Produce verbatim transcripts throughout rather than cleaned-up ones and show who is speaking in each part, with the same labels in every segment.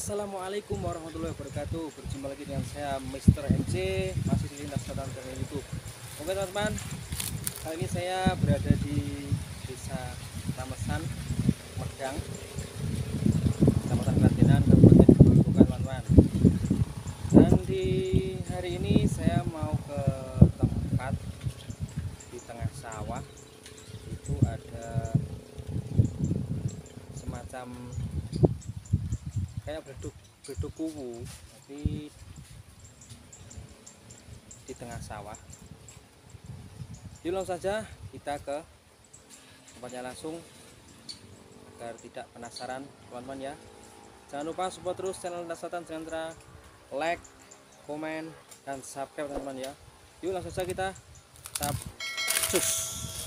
Speaker 1: Assalamualaikum warahmatullahi wabarakatuh. Berjumpa lagi dengan saya Mister M C, masih di Lintas Selatan channel YouTube. Oke teman-teman, kali ini saya berada di Desa Ramesan, Medang, Kecamatan Kradenan, Kabupaten Grobogan, teman-teman. Dan di hari ini saya mau ke tempat di tengah sawah. Itu ada semacam kayak beduk beduk kuwu, tapi di tengah sawah. Yuk langsung saja kita ke tempatnya langsung agar tidak penasaran teman-teman ya. Jangan lupa support terus channel Lintas Selatan dengan cara like, komen, dan subscribe teman-teman ya. Yuk langsung saja kita tap cus.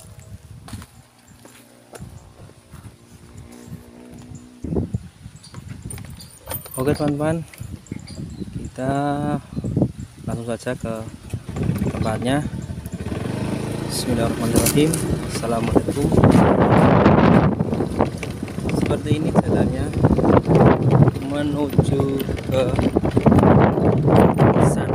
Speaker 1: Oke teman-teman, kita langsung saja ke tempatnya. Bismillahirrahmanirrahim. Assalamualaikum. Seperti ini jalannya menuju ke sana.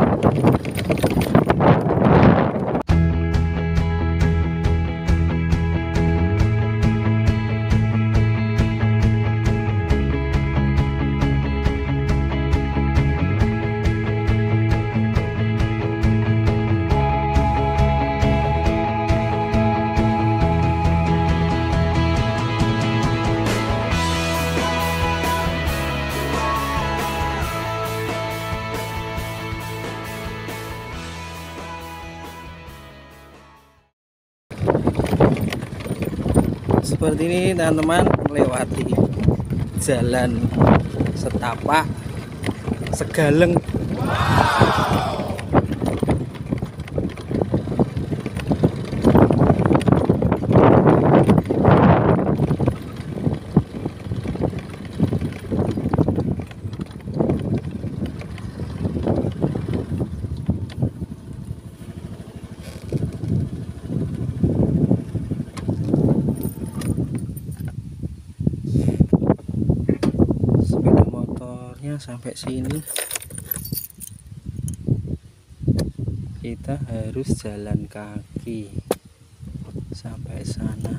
Speaker 1: Seperti ini teman-teman, melewati jalan setapak Segaleng. Sampai sini kita harus jalan kaki sampai sana.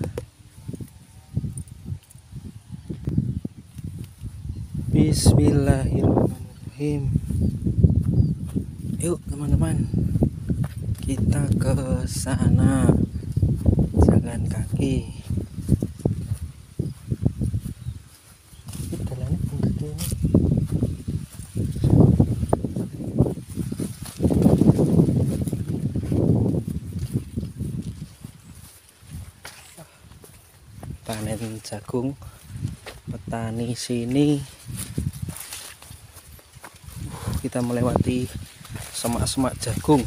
Speaker 1: Bismillahirrahmanirrahim. Yuk teman-teman, kita ke sana jalan kaki. Panen jagung petani sini. Kita melewati semak-semak jagung.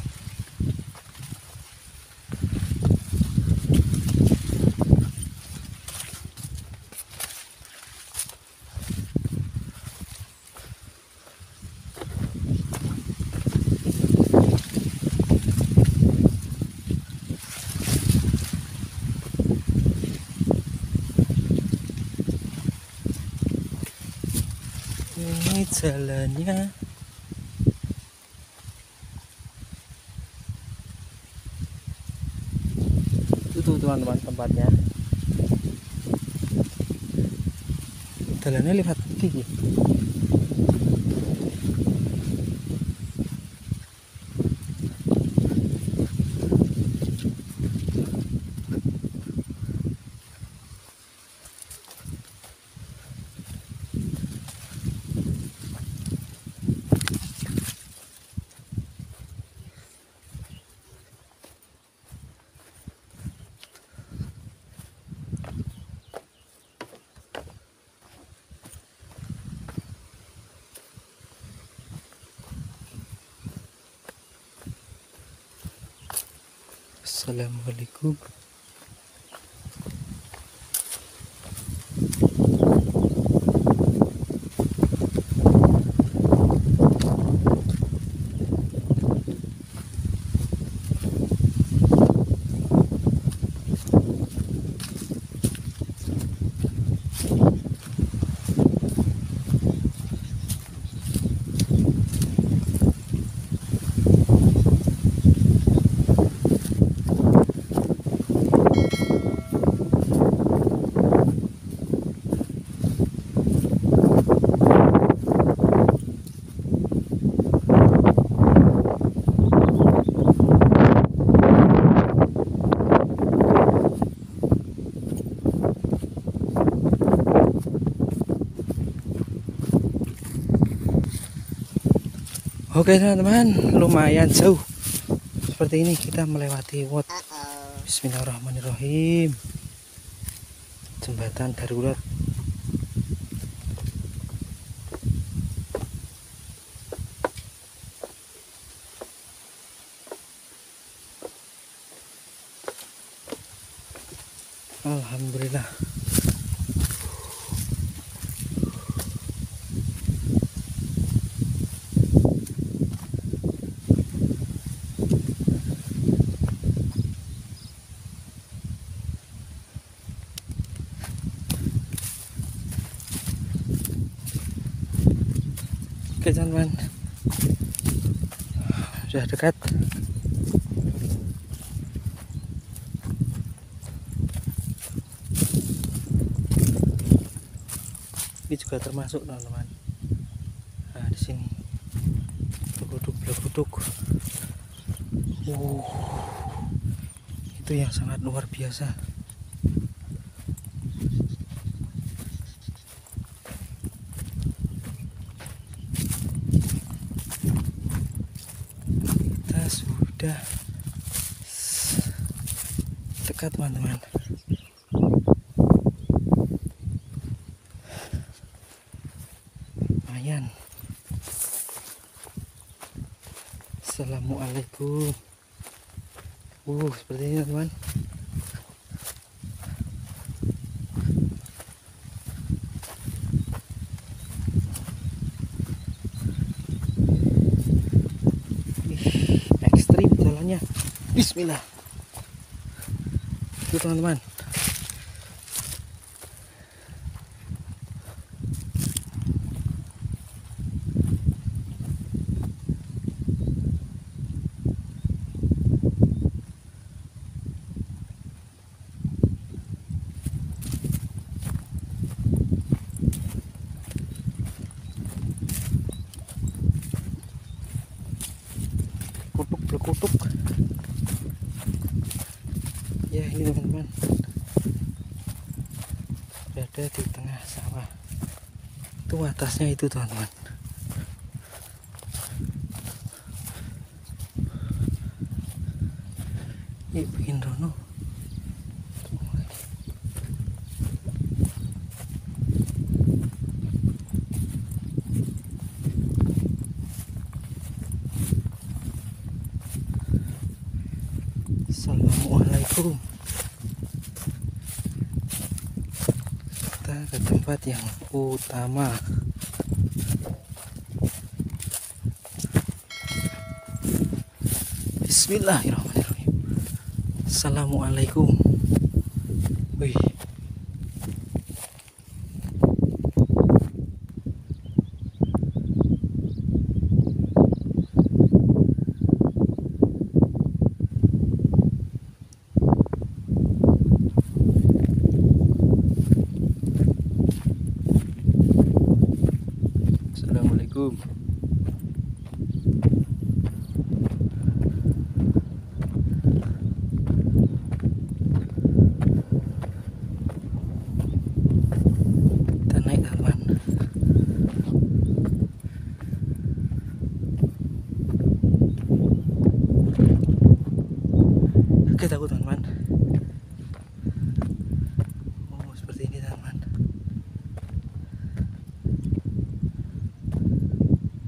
Speaker 1: Ini jalannya. Itu teman-teman tempatnya. Jalannya lewat gigi. Assalamualaikum. Oke teman-teman, lumayan jauh. Seperti ini kita melewati wot. Bismillahirrahmanirrahim. Jembatan darurat. Alhamdulillah. Oke teman-teman, sudah dekat. Ini juga termasuk teman-teman. Nah di sini beluduk-beluduk. Uh, itu yang sangat luar biasa. Kita sudah dekat teman-teman. Lumayan. Assalamualaikum. Uh, seperti ini teman. Ih, ekstrim jalannya. Bismillah. Itu teman-teman. Kutuk berkutuk. Ya ini teman-teman, berada di tengah sawah. Itu atasnya itu teman-teman. Ini bikin rono. Assalamualaikum. Kita ke tempat yang utama. Bismillahirrahmanirrahim. Assalamualaikum. Wih. Assalamualaikum. Kita naik teman. Oke takut teman. Oh seperti ini teman.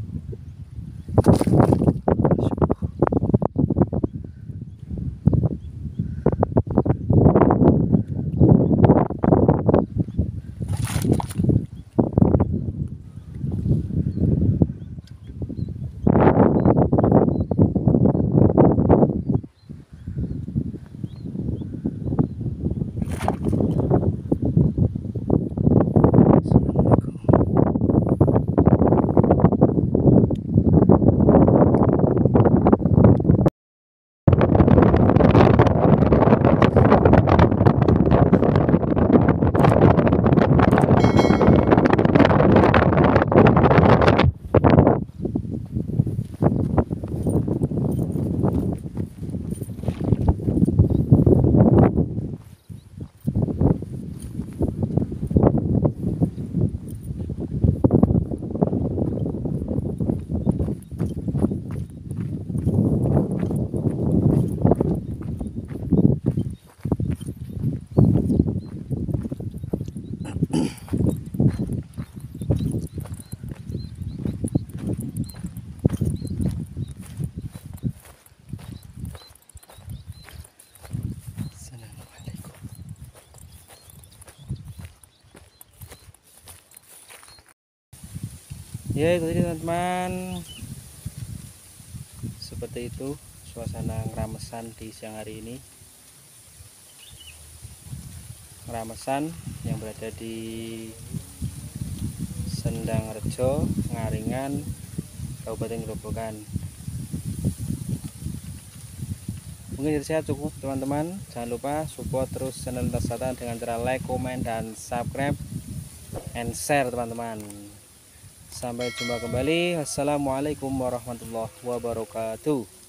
Speaker 1: Ya itu tadi teman-teman, seperti itu suasana Ngeramesan di siang hari ini. Ngeramesan yang berada di Sendangrejo, Ngaringan, Kabupaten Grobogan. Mungkin dari saya cukup teman-teman. Jangan lupa support terus channel Lintas Selatan dengan cara like, komen, dan subscribe and share teman-teman. Sampai jumpa kembali. Wassalamualaikum warahmatullahi wabarakatuh.